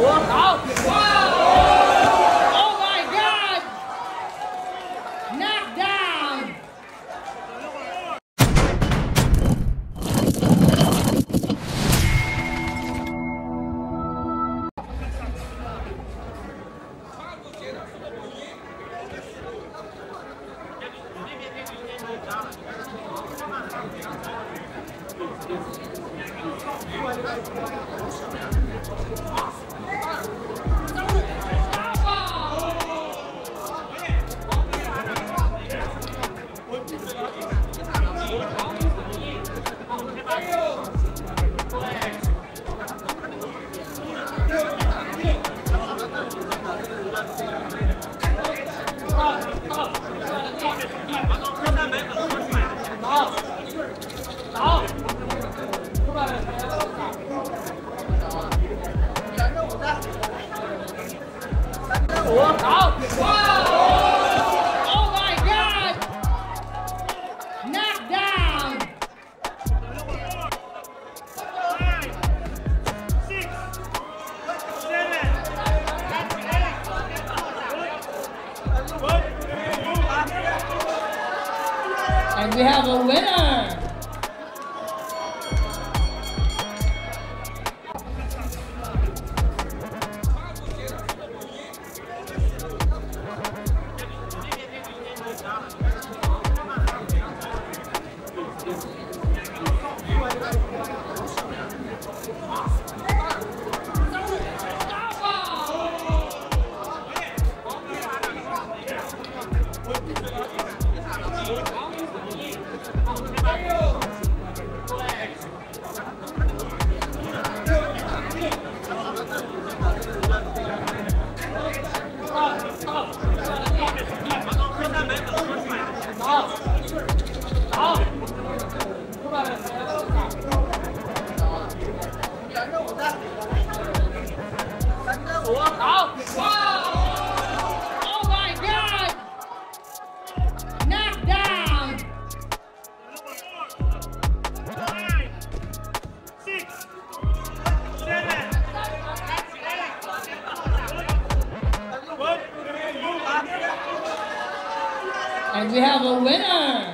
Wow! Oh my God! Knocked down! Wow! Oh my God! Knocked down! 5, 6, 7, 8. And we have a winner! Oh my God! Knocked down! 5, 6, 7, 8. And we have a winner!